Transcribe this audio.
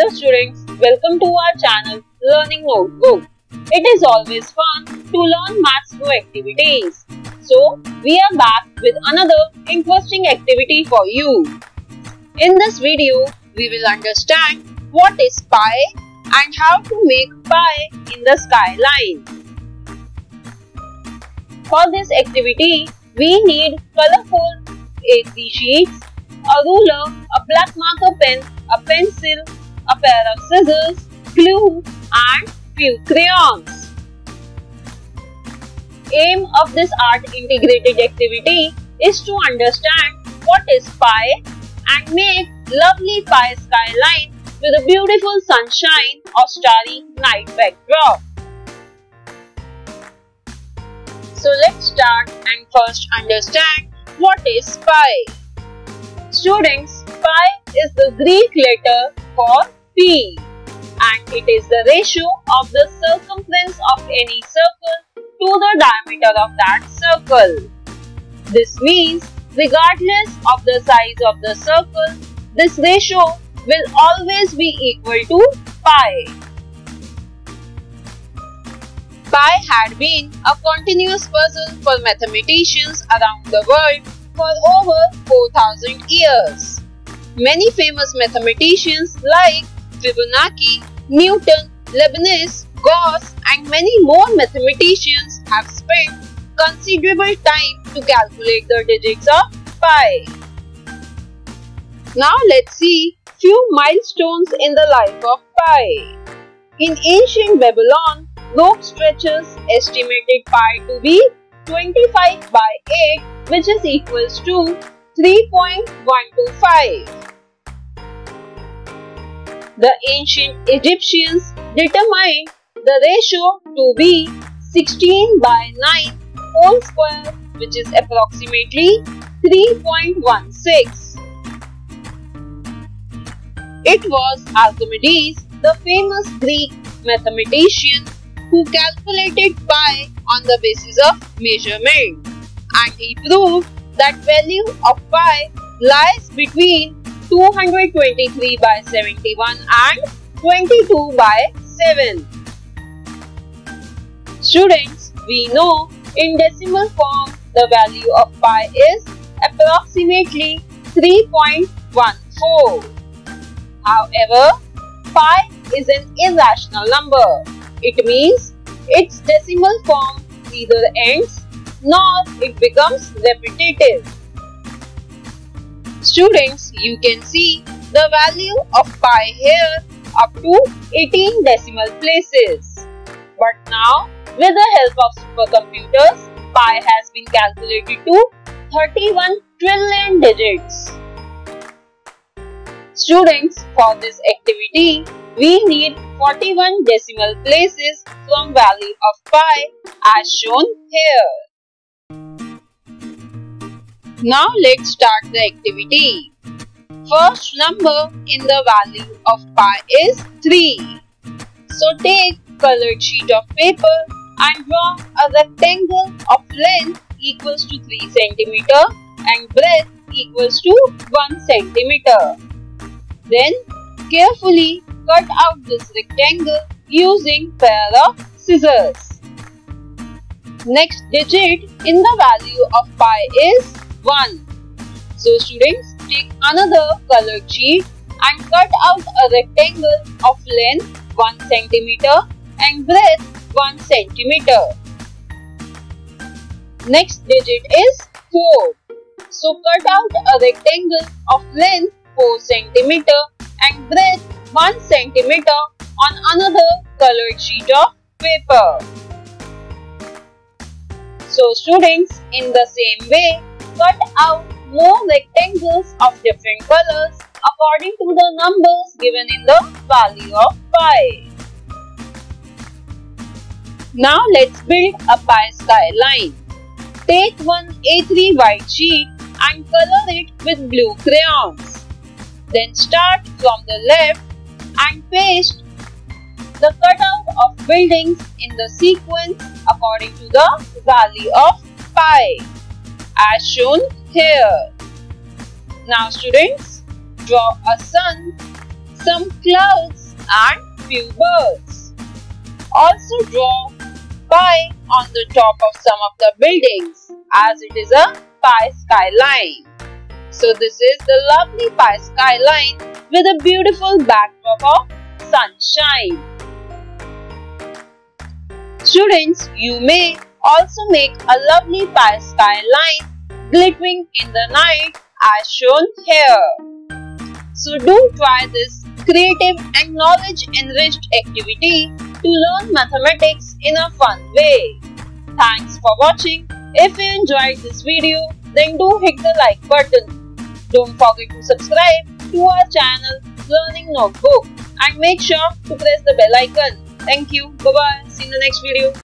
Hello students, welcome to our channel Learning Notebook. It is always fun to learn maths through activities. So, we are back with another interesting activity for you. In this video, we will understand what is pi and how to make pi in the skyline. For this activity, we need colorful A3 sheets, a ruler, a black marker pen, a pencil, a pair of scissors, glue and few crayons. Aim of this art integrated activity is to understand what is pi and make lovely pi skyline with a beautiful sunshine or starry night backdrop. So let's start and first understand what is pi. Students, pi is the Greek letter for P and it is the ratio of the circumference of any circle to the diameter of that circle. This means regardless of the size of the circle, this ratio will always be equal to pi. Pi had been a continuous puzzle for mathematicians around the world for over 4,000 years. Many famous mathematicians like Fibonacci, Newton, Leibniz, Gauss and many more mathematicians have spent considerable time to calculate the digits of pi. Now let's see few milestones in the life of pi. In ancient Babylon, rope stretchers estimated pi to be 25 by 8, which is equals to 3.125. The ancient Egyptians determined the ratio to be 16 by 9 whole square, which is approximately 3.16. It was Archimedes, the famous Greek mathematician, who calculated pi on the basis of measurement, and he proved that value of pi lies between 223 by 71 and 22 by 7. Students, we know in decimal form the value of pi is approximately 3.14. However, pi is an irrational number. It means its decimal form neither ends nor it becomes repetitive. Students, you can see the value of pi here up to 18 decimal places. But now, with the help of supercomputers, pi has been calculated to 31 trillion digits. Students, for this activity, we need 41 decimal places from value of pi as shown here. Now let's start the activity. First number in the value of pi is 3. So take colored sheet of paper and draw a rectangle of length equals to 3 cm and breadth equals to 1 cm. Then carefully cut out this rectangle using pair of scissors. Next digit in the value of pi is 1. So students, take another colored sheet and cut out a rectangle of length 1 cm and breadth 1 cm. Next digit is 4. So cut out a rectangle of length 4 cm and breadth 1 cm on another colored sheet of paper. So students, in the same way, cut out more rectangles of different colors according to the numbers given in the value of pi. Now let's build a pi skyline. Take one A3 white sheet and color it with blue crayons. Then start from the left and paste the cutout of buildings in the sequence according to the value of pi as shown here. Now students, draw a sun, some clouds and few birds. Also draw pie on the top of some of the buildings as it is a pie skyline. So this is the lovely pie skyline with a beautiful backdrop of sunshine. Students, you may also make a lovely pie skyline glittering in the night as shown here. So do try this creative and knowledge-enriched activity to learn mathematics in a fun way. Thanks for watching. If you enjoyed this video, then do hit the like button. Don't forget to subscribe to our channel Learning Notebook and make sure to press the bell icon. Thank you. Bye-bye. See you in the next video.